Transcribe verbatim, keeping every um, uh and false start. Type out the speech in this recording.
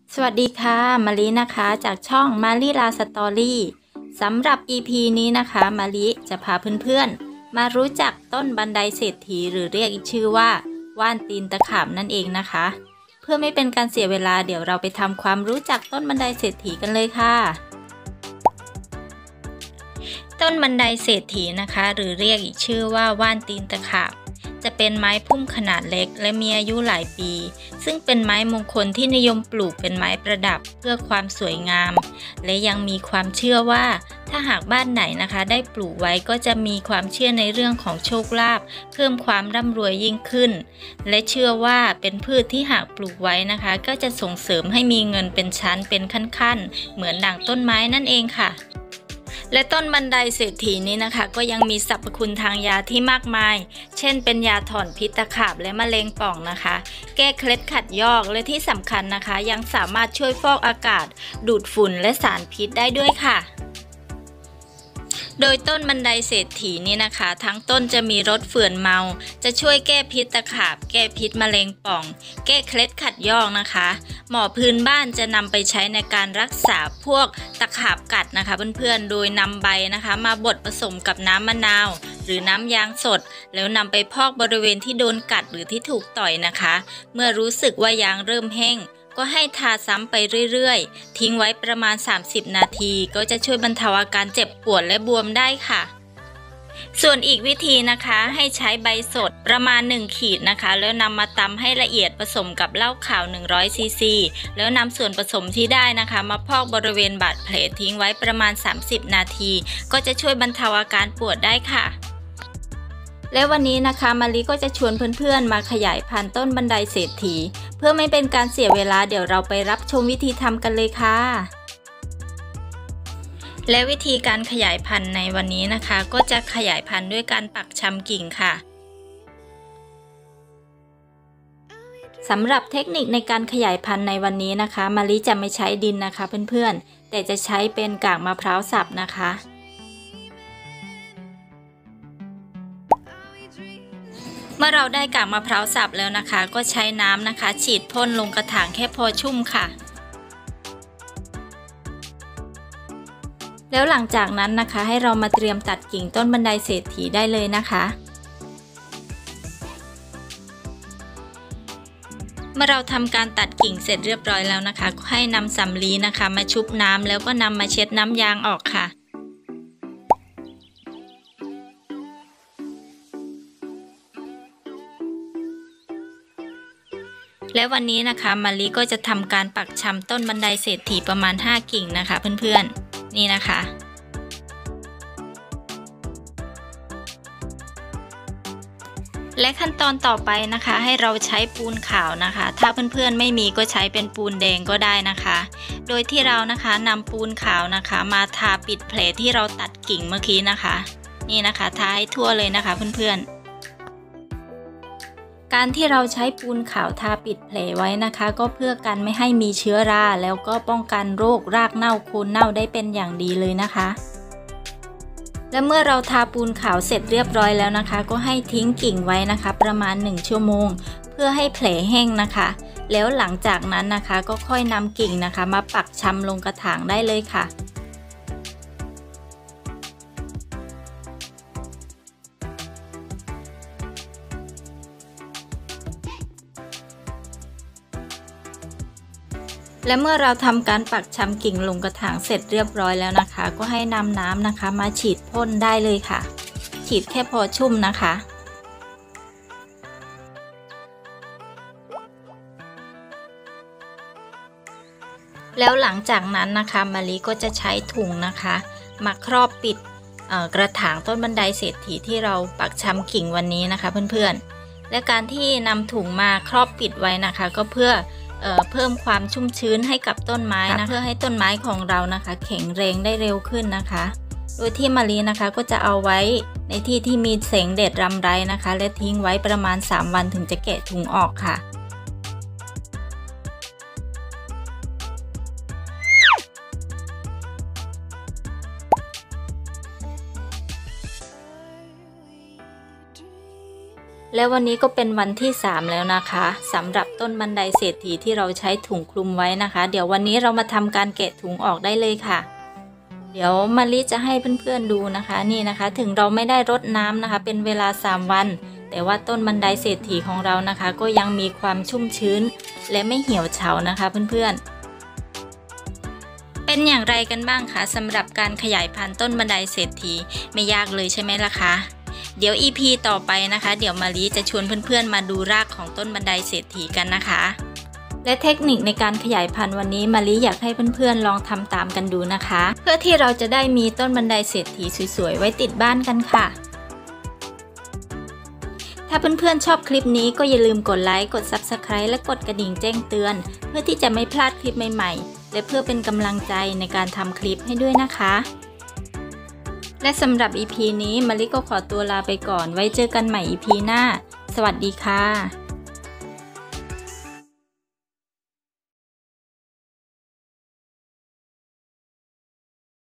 สวัสดีค่ะมาลินะคะจากช่องมาลิลาสตอรี่สำหรับ อี พี นี้นะคะมาลิจะพาเพื่อนๆมารู้จักต้นบันไดเศรษฐีหรือเรียกอีกชื่อว่าว่านตีนตะขาบนั่นเองนะคะเพื่อไม่เป็นการเสียเวลาเดี๋ยวเราไปทำความรู้จักต้นบันไดเศรษฐีกันเลยค่ะต้นบันไดเศรษฐีนะคะหรือเรียกอีกชื่อว่าว่านตีนตะขาบจะเป็นไม้พุ่มขนาดเล็กและมีอายุหลายปีซึ่งเป็นไม้มงคลที่นิยมปลูกเป็นไม้ประดับเพื่อความสวยงามและยังมีความเชื่อว่าถ้าหากบ้านไหนนะคะได้ปลูกไว้ก็จะมีความเชื่อในเรื่องของโชคลาภเพิ่มความร่ำรวยยิ่งขึ้นและเชื่อว่าเป็นพืชที่หากปลูกไว้นะคะก็จะส่งเสริมให้มีเงินเป็นชั้นเป็นขั้นๆเหมือนดั่งต้นไม้นั่นเองค่ะและต้นบันไดเศรษฐีนี้นะคะก็ยังมีสรรพคุณทางยาที่มากมายเช่นเป็นยาถอนพิษตะขาบและมะเร็งป่องนะคะแก้เคล็ดขัดยอกและที่สำคัญนะคะยังสามารถช่วยฟอกอากาศดูดฝุ่นและสารพิษได้ด้วยค่ะโดยต้นบันไดเศรษฐีนี้นะคะทั้งต้นจะมีรสเฝื่อนเมาจะช่วยแก้พิษตะขาบแก้พิษมะเร็งป่องแก้เคล็ดขัดยอกนะคะหมอพื้นบ้านจะนำไปใช้ในการรักษาพวกตะขาบกัดนะคะเพื่อนๆโดยนำใบนะคะมาบดผสมกับน้ำมะนาวหรือน้ำยางสดแล้วนำไปพอกบริเวณที่โดนกัดหรือที่ถูกต่อยนะคะเมื่อรู้สึกว่ายางเริ่มแห้งก็ให้ทาซ้ำไปเรื่อยๆทิ้งไว้ประมาณสามสิบนาทีก็จะช่วยบรรเทาอาการเจ็บปวดและบวมได้ค่ะส่วนอีกวิธีนะคะให้ใช้ใบสดประมาณหนึ่งขีดนะคะแล้วนำมาตำให้ละเอียดผสมกับเหล้าขาวหนึ่งร้อยซีซีแล้วนำส่วนผสมที่ได้นะคะมาพอกบริเวณบาดแผลทิ้งไว้ประมาณสามสิบนาทีก็จะช่วยบรรเทาอาการปวดได้ค่ะและวันนี้นะคะมาลิก็จะชวนเพื่อนๆมาขยายพันธุ์ต้นบันไดเศรษฐีเพื่อไม่เป็นการเสียเวลาเดี๋ยวเราไปรับชมวิธีทำกันเลยค่ะและวิธีการขยายพันธุ์ในวันนี้นะคะก็จะขยายพันธุ์ด้วยการปักชำกิ่งค่ะสำหรับเทคนิคในการขยายพันธุ์ในวันนี้นะคะมาลิจะไม่ใช้ดินนะคะเพื่อนๆแต่จะใช้เป็นกากมะพร้าวสับนะคะเมื่อเราได้กากมะพร้าวสับแล้วนะคะก็ใช้น้ำนะคะฉีดพ่นลงกระถางแค่พอชุ่มค่ะแล้วหลังจากนั้นนะคะให้เรามาเตรียมตัดกิ่งต้นบันไดเศรษฐีได้เลยนะคะเมื่อเราทำการตัดกิ่งเสร็จเรียบร้อยแล้วนะคะก็ให้นำสำลีนะคะมาชุบน้ำแล้วก็นำมาเช็ดน้ำยางออกค่ะและวันนี้นะคะมาลิก็จะทำการปักชำต้นบันไดเศรษฐีประมาณห้ากิ่งนะคะเพื่อนๆนี่นะคะและขั้นตอนต่อไปนะคะให้เราใช้ปูนขาวนะคะถ้าเพื่อนๆไม่มีก็ใช้เป็นปูนแดงก็ได้นะคะโดยที่เรานะคะนำปูนขาวนะคะมาทาปิดแผลที่เราตัดกิ่งเมื่อกี้นะคะนี่นะคะทาให้ทั่วเลยนะคะเพื่อนๆการที่เราใช้ปูนขาวทาปิดแผลไว้นะคะก็เพื่อกันไม่ให้มีเชื้อราแล้วก็ป้องกันโรครากเน่าโคนเน่าได้เป็นอย่างดีเลยนะคะและเมื่อเราทาปูนขาวเสร็จเรียบร้อยแล้วนะคะก็ให้ทิ้งกิ่งไว้นะคะประมาณหนึ่งชั่วโมงเพื่อให้แผลแห้งนะคะแล้วหลังจากนั้นนะคะก็ค่อยนำกิ่งนะคะมาปักชำลงกระถางได้เลยค่ะและเมื่อเราทำการปักชำกิ่งลงกระถางเสร็จเรียบร้อยแล้วนะคะก็ให้นำน้ำนะคะมาฉีดพ่นได้เลยค่ะฉีดแค่พอชุ่มนะคะแล้วหลังจากนั้นนะคะมาลิก็จะใช้ถุงนะคะมาครอบปิดกระถางต้นบันไดเศรษฐีที่เราปักชำกิ่งวันนี้นะคะเพื่อนๆและการที่นำถุงมาครอบปิดไว้นะคะก็เพื่อเอ่อเพิ่มความชุ่มชื้นให้กับต้นไม้นะเพื่อให้ต้นไม้ของเรานะคะแข็งแรงได้เร็วขึ้นนะคะโดยที่มาลีนะคะก็จะเอาไว้ในที่ที่มีแสงแดดรำไรนะคะและทิ้งไว้ประมาณสามวันถึงจะแกะถุงออกค่ะและวันนี้ก็เป็นวันที่สามแล้วนะคะสำหรับต้นบันไดเศรษฐีที่เราใช้ถุงคลุมไว้นะคะ เดี๋ยววันนี้เรามาทำการแกะถุงออกได้เลยค่ะเดี๋ยวมะลิจะให้เพื่อนๆดูนะคะนี่นะคะถึงเราไม่ได้รดน้ำนะคะเป็นเวลาสามวันแต่ว่าต้นบันไดเศรษฐีของเรานะคะก็ยังมีความชุ่มชื้นและไม่เหี่ยวเฉานะคะเพื่อนๆเป็นอย่างไรกันบ้างคะสำหรับการขยายพันธุ์ต้นบันไดเศรษฐีไม่ยากเลยใช่ไหมล่ะคะเดี๋ยว อี พี ต่อไปนะคะเดี๋ยวมะลิจะชวนเพื่อนๆมาดูรากของต้นบันไดเศรษฐีกันนะคะและเทคนิคในการขยายพันธุ์วันนี้มะลิอยากให้เพื่อนๆลองทำตามกันดูนะคะเพื่อที่เราจะได้มีต้นบันไดเศรษฐีสวยๆไว้ติดบ้านกันค่ะถ้าเพื่อนๆชอบคลิปนี้ก็อย่าลืมกดไลค์กด ซับสไครบ์ และกดกระดิ่งแจ้งเตือนเพื่อที่จะไม่พลาดคลิปใหม่ๆและเพื่อเป็นกำลังใจในการทำคลิปให้ด้วยนะคะและสำหรับ อี พี นี้มะลิก็ขอตัวลาไปก่อนไว้เจอกันใหม่ อี พี หน้าสวัสดีค่ะ